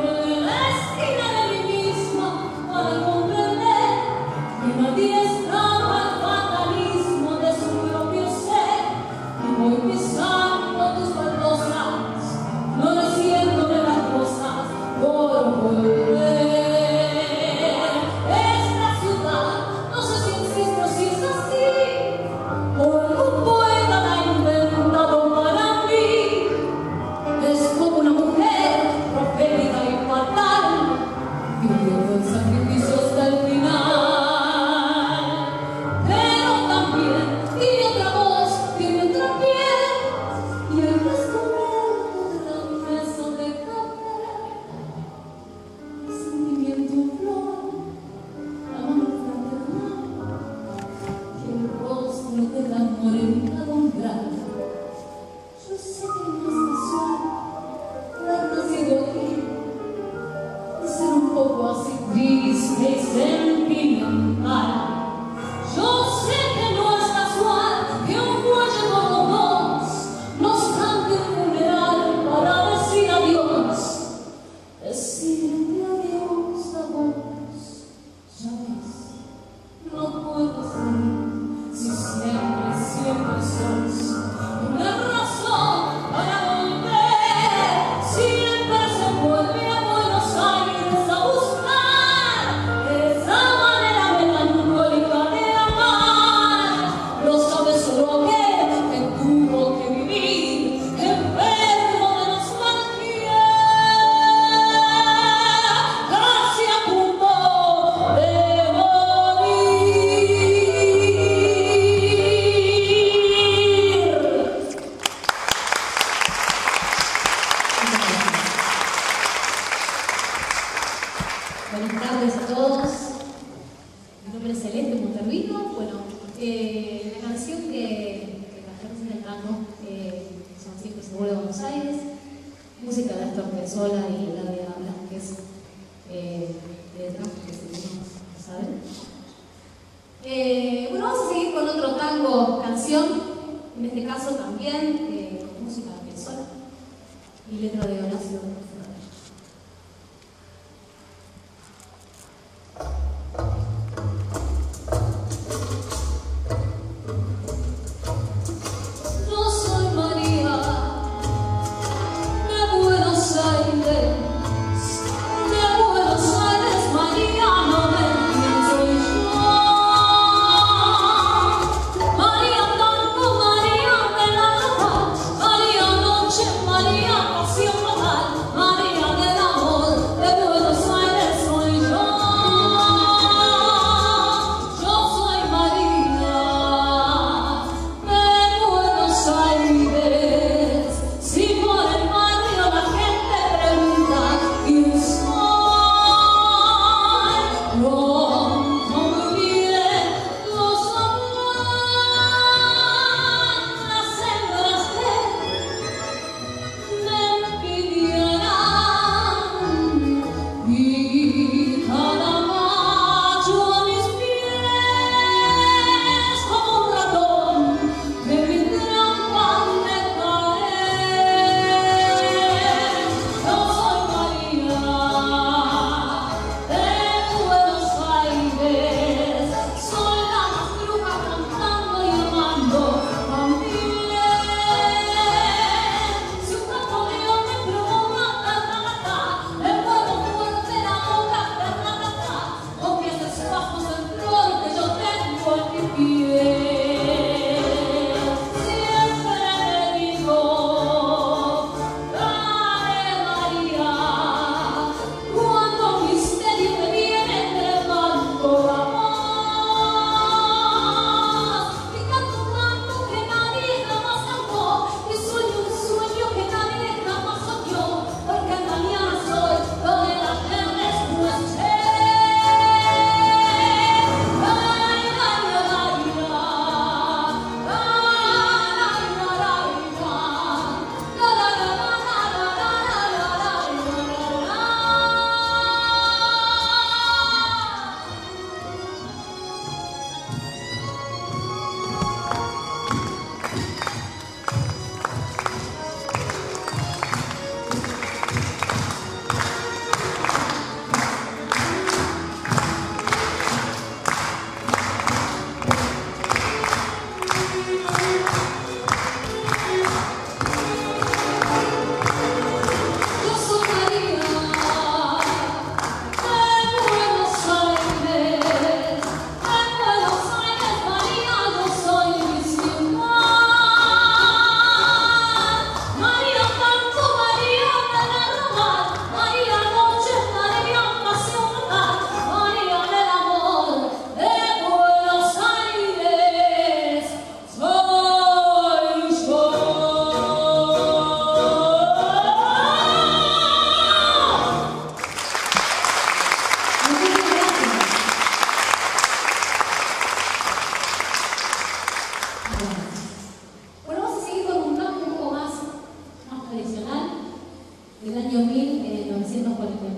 María, tanto María, de la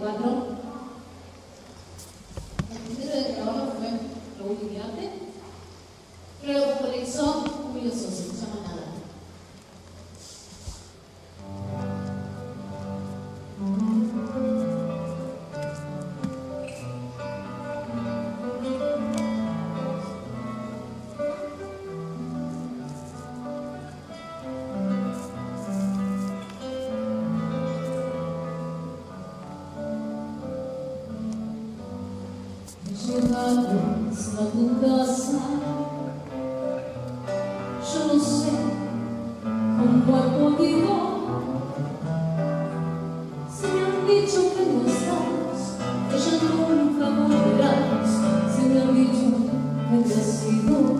4. El primero de trabajo fue Raúl Iriarte. Luego popularizó Julio Sosa, se llama Nada. Llegados a tu casa, yo no sé cómo he podido. Si me han dicho que no estás, que ya nunca volverás. Si me han dicho que te has ido,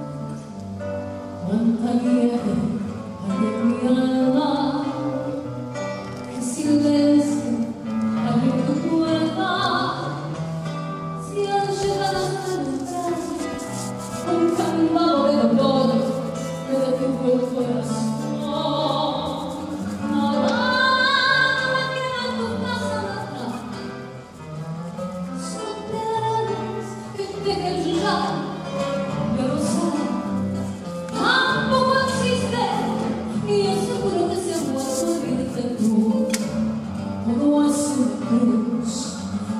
cuánta nieve hay en mi alma, qué silencio hay en tu puerta. Si al llegar hasta el umbral, un candado de dolor me detuvo el corazón. Nada me queda en tu casa natal, solo telarañas que te dejen llorar. Pero sabes, tampoco existe, y yo seguro que se ha muerto irte tú. Todo es una cruz.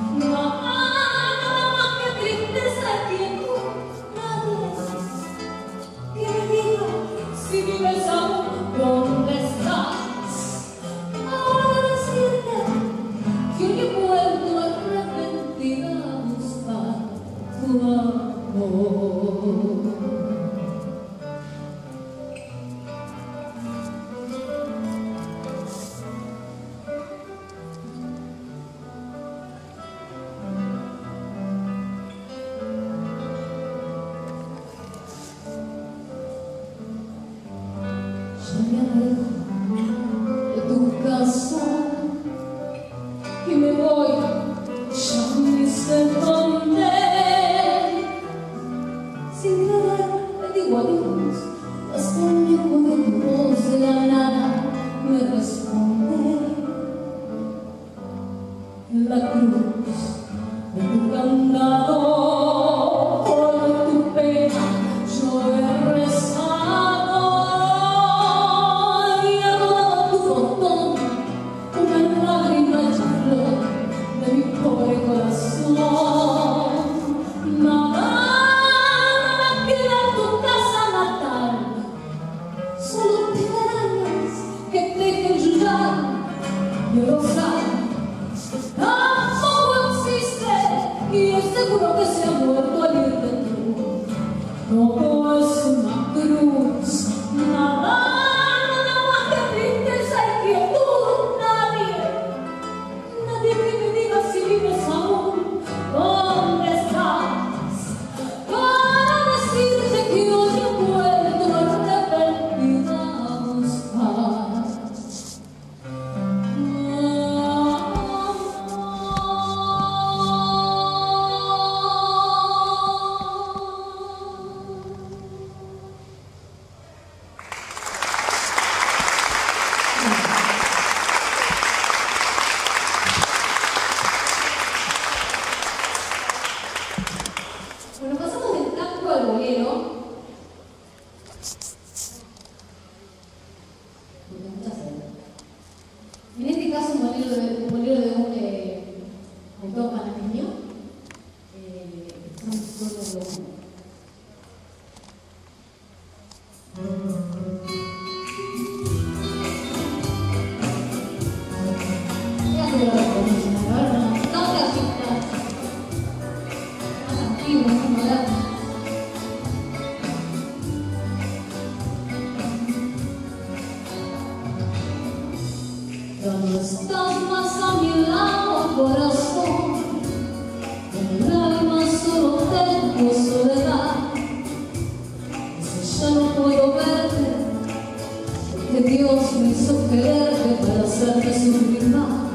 Si vives aún, ¿dónde estás? Ahora decirte que hoy he vuelto arrepentida a buscar tu amor. Me alejo de tu casa y me voy, ya ni sé dónde. Sin querer le digo adiós, hasta el eco de tu voz de la nada me responde. En la cruz de tu candado, por tu pena yo he rezado. De mi pobre corazón, nada me queda en tu casa natal, solo telarañas que te dejen llorar. Yo lo sé, tampoco existe, y es seguro que se ha muerto al irte tú. Todo es una cruz, nada más que tristeza y quietud. Nadie que me diga si vives aún, ¿dónde estás? Para decirte que hoy he vuelto arrepentida a buscar. Bueno, pasamos del tango al bolero. Porque muchas en este caso, un bolero de un autor panameño. Cuando estás más a mi lado, corazón, en el alma solo tengo soledad. Si ya no puedo verte, porque Dios me hizo quererte para hacerte sufrir más.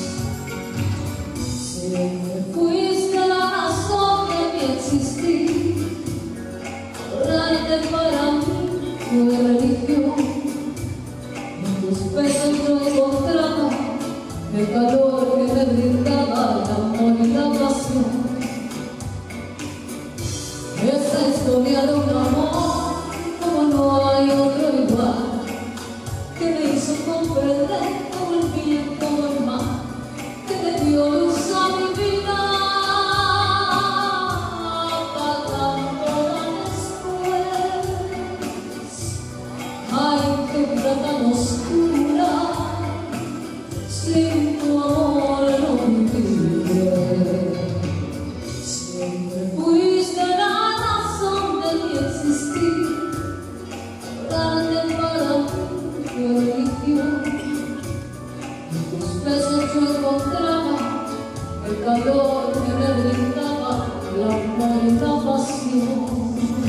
Si me fuiste la razón de mi existir, adorarte para mí fue religión. En tus besos yo encontraba el calor que me brindaba. el calor que me brindaba el amor y la pasión.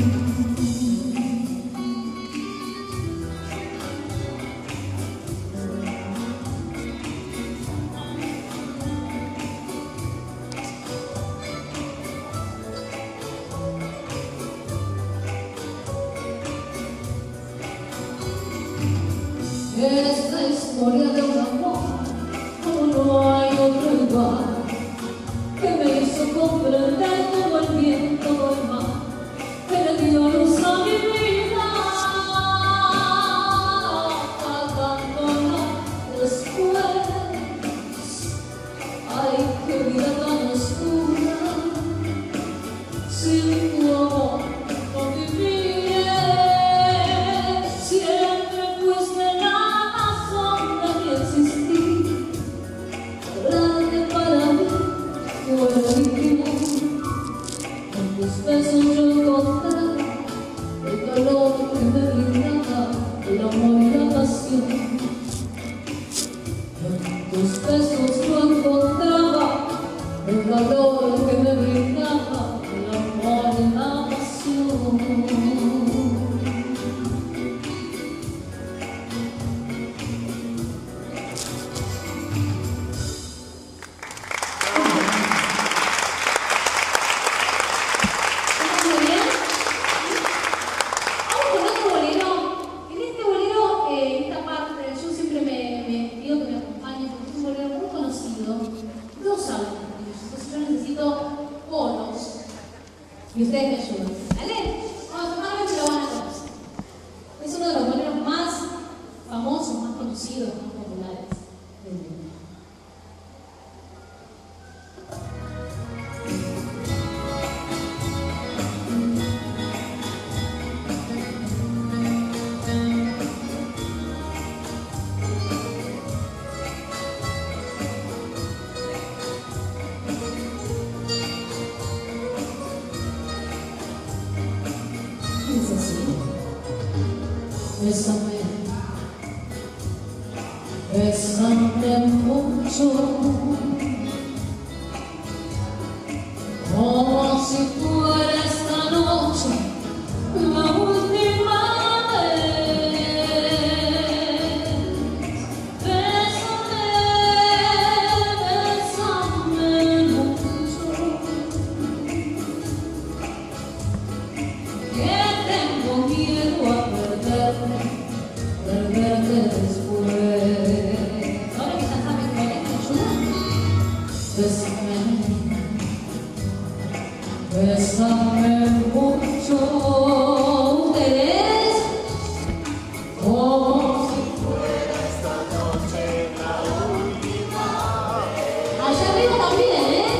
Esta historia de un amor como no hay otro igual, que me hizo comprender como el viento del mar, que le dio luz a mi vida, apagándola después. Ay, qué vida tan oscura, sin tu amor no viviré. Siempre fuiste la razón de mi existir, grande para mí fue legítimo. En tus besos yo encontraba el calor que me brindaba el amor y la pasión. En tus besos yo encontraba el calor que me brindaba el amor y la pasión. Y ustedes me ayudan, ¿vale? Vamos a tomarlo y lo van a conocer. Es uno de los boleros más famosos, más conocidos, más populares del mundo. Dice así: bésame, bésame mucho, como si fuera esta noche la última vez. Bésame, bésame mucho, que tengo miedo a perderte después. Ahora que ya sabes cuál es, ¿me ayudan? Bésame, bésame mucho, ustedes, como si fuera esta noche la última vez. Allá arriba también, ¿eh?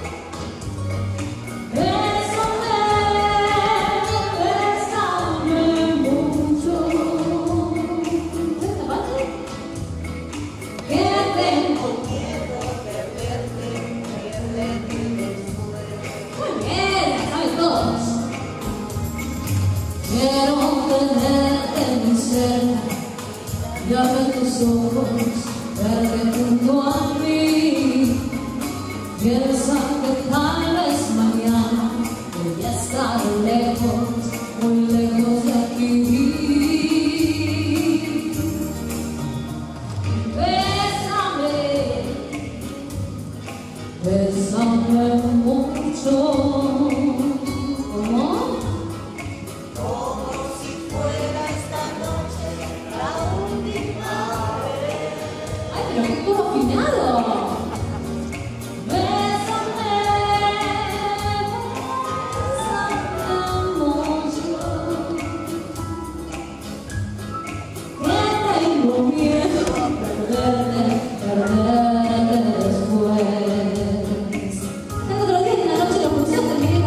Quiero tenerte en mi cerca y abrir tus ojos, verte junto a mí. Piensa que tal vez mañana voy a estar lejos, muy lejos de aquí. Bésame, bésame mucho. ¿Cómo? Pero qué coro afinado. Bésame, bésame mucho, que tengo miedo a perderte después. Tengo otro día en la noche la función terminé.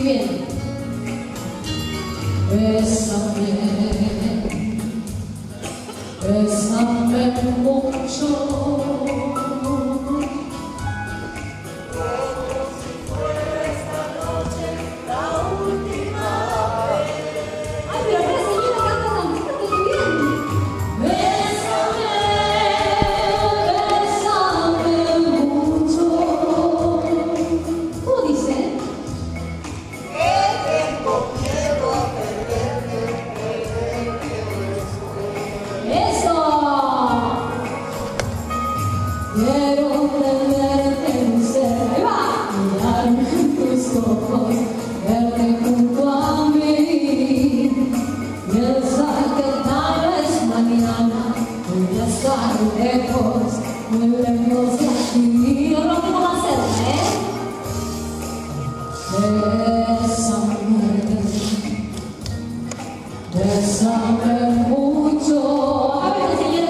viene. Bésame, bésame mucho. Quiero tenerte muy cerca, mirarme en tus ojos, verte junto a mí. Piensa que tal vez mañana voy a estar lejos de aquí. Yo no tengo más cerca, Bésame, bésame mucho. A ver, señora,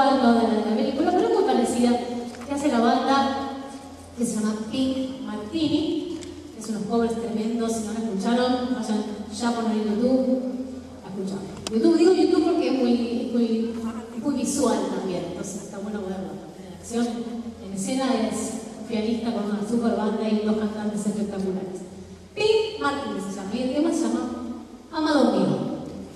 visual, no de la película, pero muy parecida, que hace la banda que se llama Pink Martini. Es unos covers tremendos, si no lo escucharon, vayan ya a poner en YouTube a escucharlo. YouTube, digo YouTube porque es muy visual también, entonces está bueno verlo. En acción, en escena es un pianista con una super banda y dos cantantes espectaculares. Pink Martini se llama, y el tema se llama Amado Mío.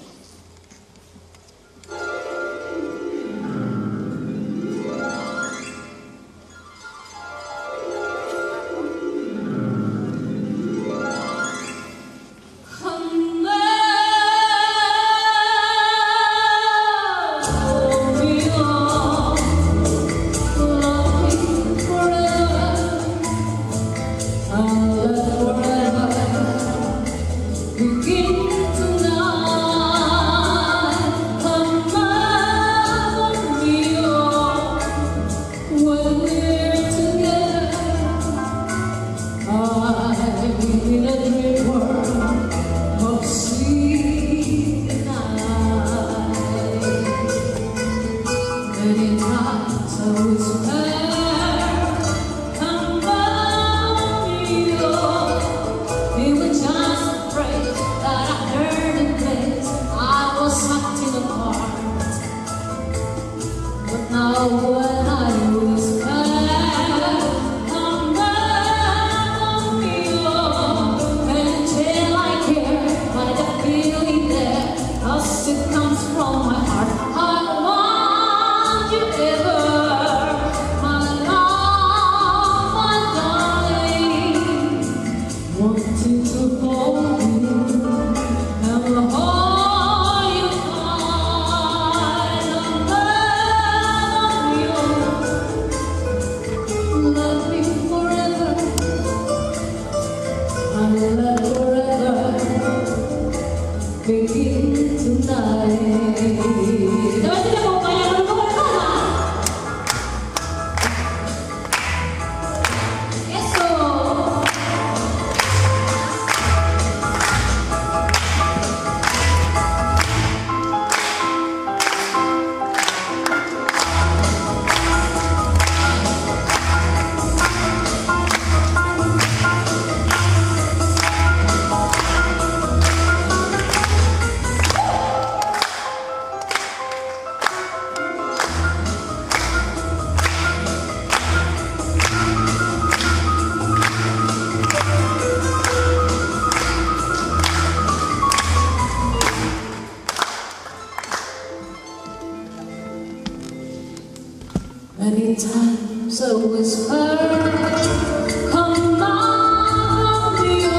Many times I whisper, come on,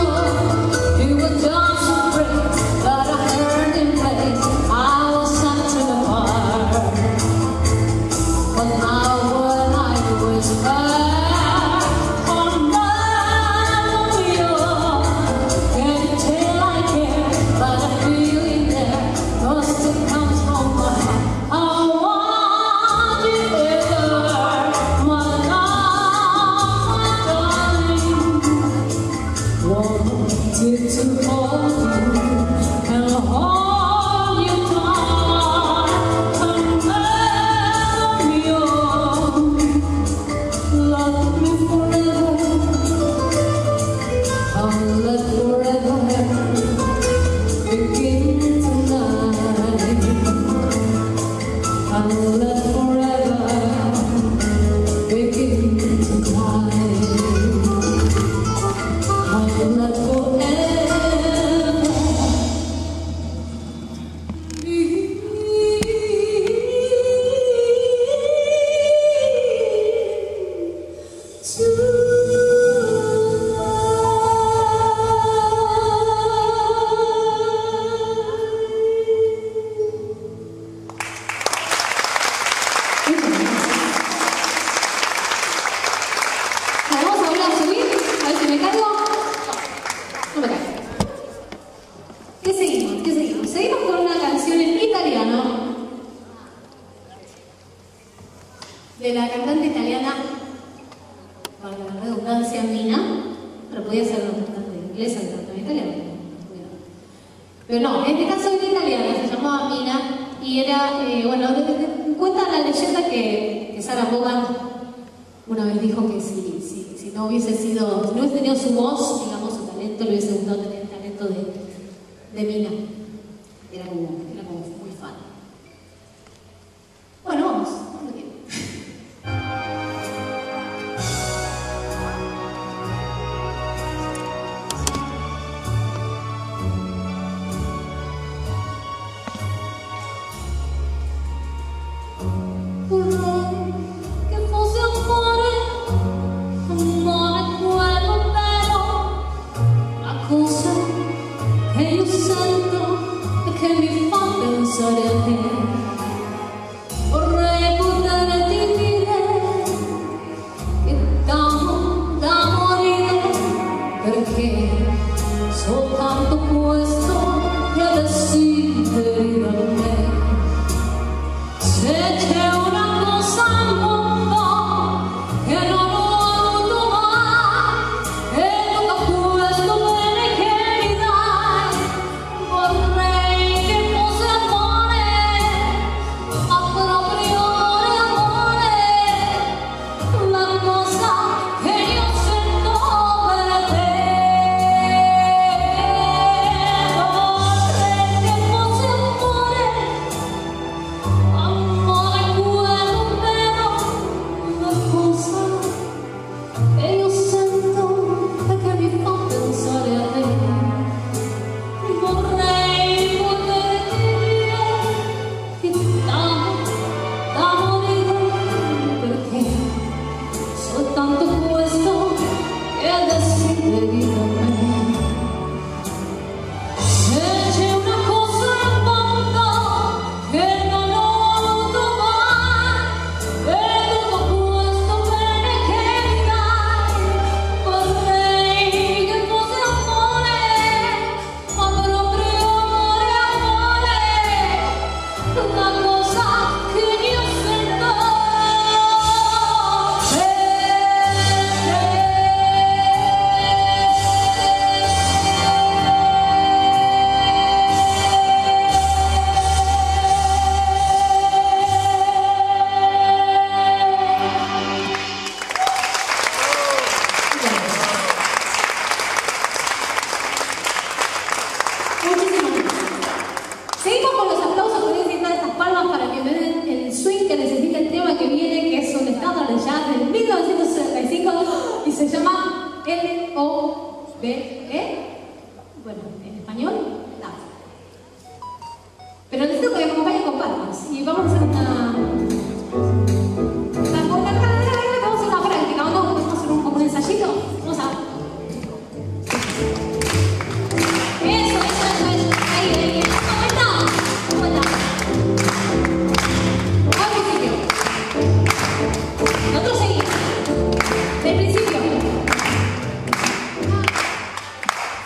you were just afraid, but I heard in vain. I was acting apart, but now when I whisper, come on, can you tell I care? But I feel it there, 'cause it comes from my heart. I want you ever, my love, my darling. Wanted to hold you and hold you tight. Come let me on, love me forever. I'll let forever begin tonight. I'll let forever begin tonight. I'll let forever Vamos a volver a subir, a ver si me cargo. No me caigo. ¿Qué seguimos? ¿Qué seguimos? Seguimos con una canción en italiano de la cantante italiana, para la redundancia, Mina, pero podía ser una cantante inglesa y cantante italiana. Pero no, en este caso es italiana, se llamaba Mina y era, bueno, Cuenta la leyenda que Sarah Vaughan una vez dijo que si no hubiese tenido su voz, digamos, su talento, le hubiese gustado tener el talento de Mina. Era como muy fan. Bueno, vamos bien. Vorrei poterti dire che t'amo da morire, perché soltanto questo che desideri da me. Se c'è una cosa al mondo che non ho avuto mai, è tutto questo bene che mi dai. Vorrei che fosse amore, ma proprio amore, la cosa che io sento per te. Vorrei che fosse amore, amore quello vero, la cosa che io sento e che mi fa pensare a te. Vorrei poterti dire che t'amo da morire, perché soltanto questo che desideri da me. Se c'è una cosa al mondo che non ho avuto mai, è tutto questo bene che mi dai. Vorrei che fosse amore, ma proprio amore, la cosa che io sento per te. Muchísimas gracias. Seguimos con los aplausos, con estas palmas para que me den el swing que necesita el tema que viene, que es un estándar de jazz del 1965 y se llama L-O-V-E. Bueno, en español, danza. Pero necesito que me acompañen con palmas y vamos a hacer vamos a hacer una práctica, ¿o no? Vamos a hacer como un ensayito. Vamos a... Eso. Ahí. Vuelta. Al principio. Nosotros seguimos. Del principio.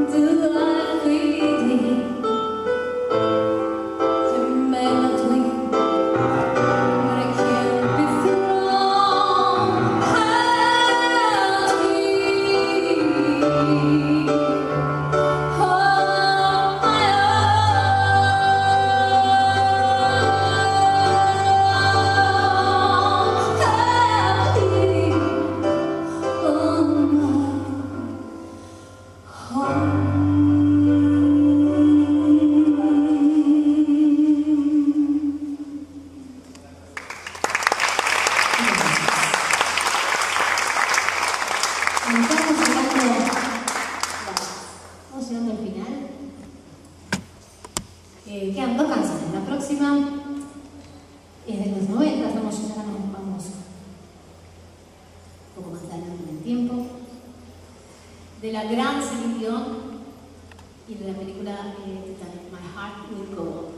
Quedan dos canciones. La próxima es de los 90, estamos llegando, vamos un poco más adelante en el tiempo. De la gran Celine Dion y de la película Titanic, My Heart Will Go On.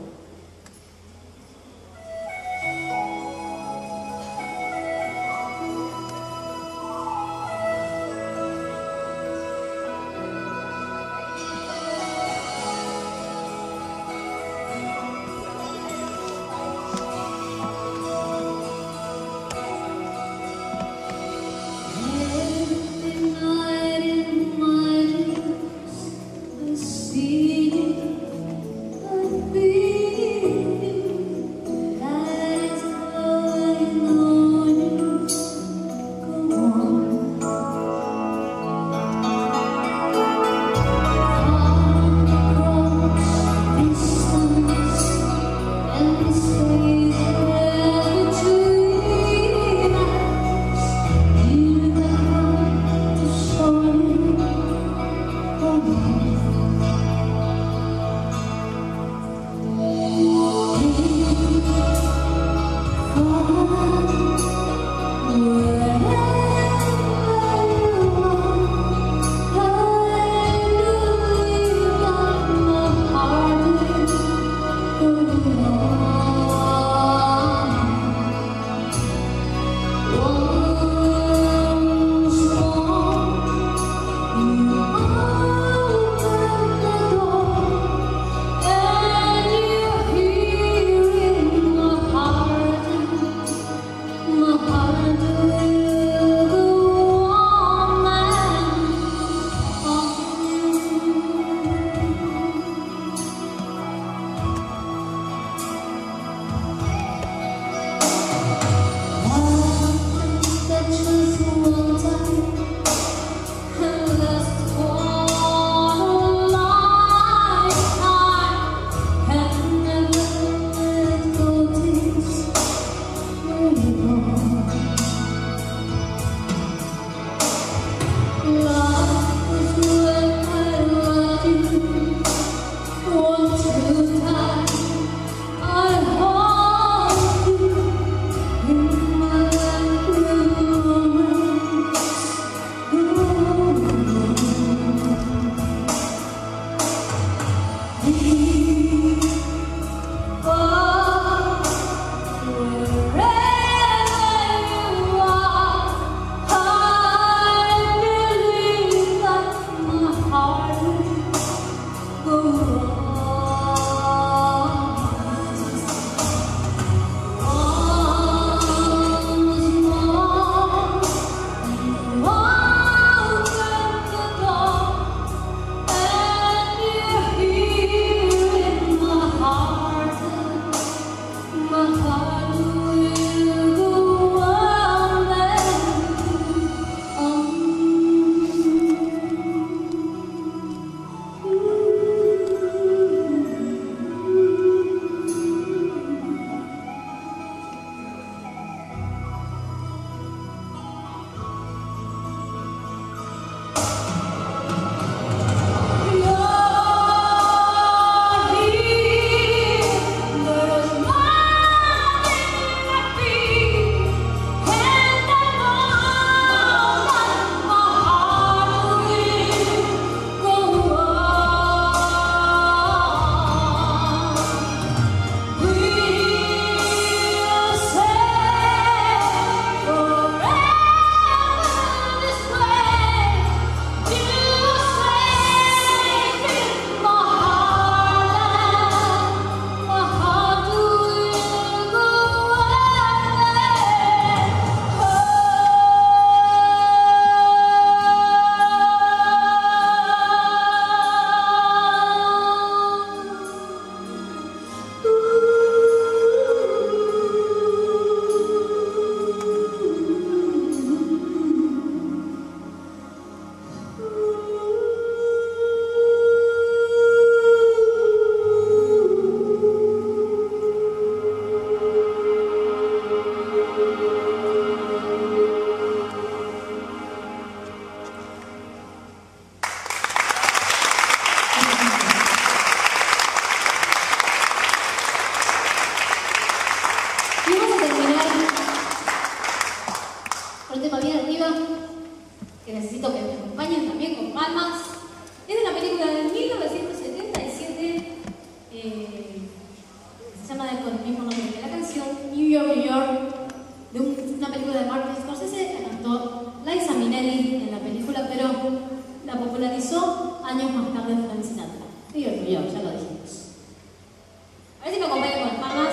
se llama con el mismo nombre que la canción, New York, New York, de una película de Martin Scorsese. La cantó Liza Minnelli en la película, pero la popularizó años más tarde Frank Sinatra. New York, New York, ya lo dijimos. A ver si me acompañan con las palmas.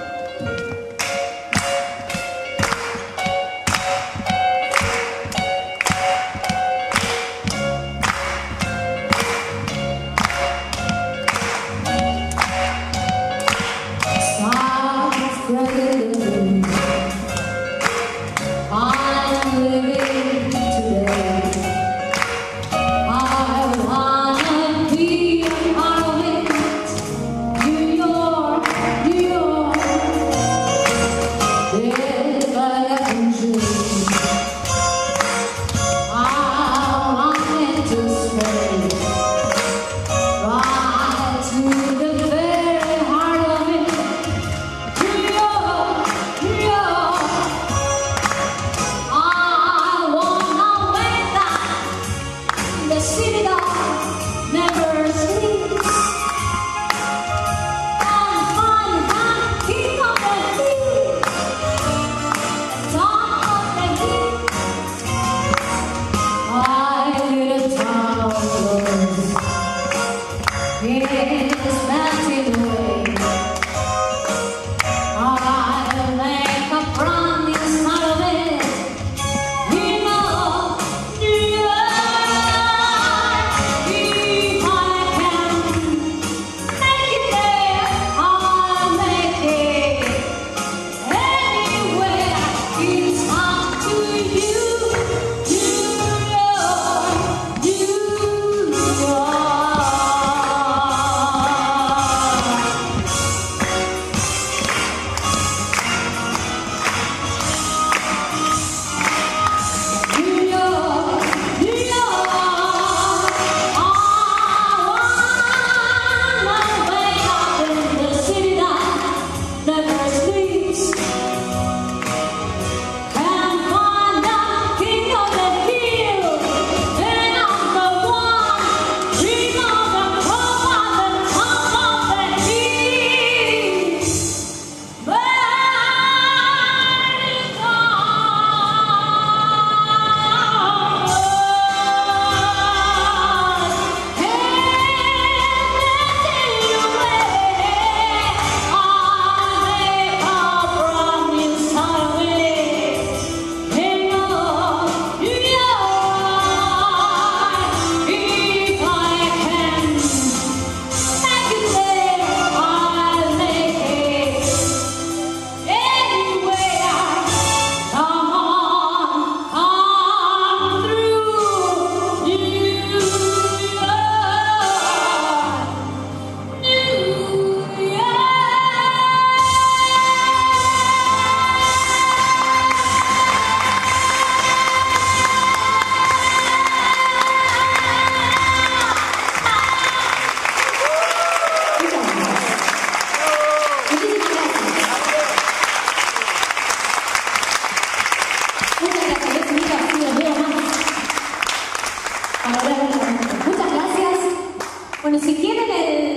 Muchas gracias. Bueno, si quieren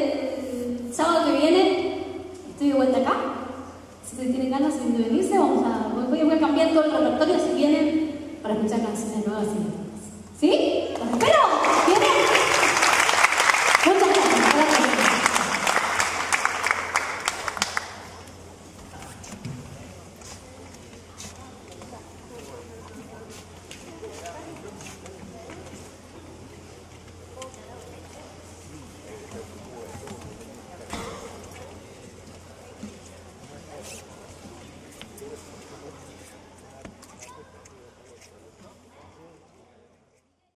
el sábado que viene, estoy de vuelta acá. Si tienen ganas de venirse, voy a cambiar todo el repertorio si vienen para escuchar canciones nuevas y nuevas. ¿Sí? ¿Los espero?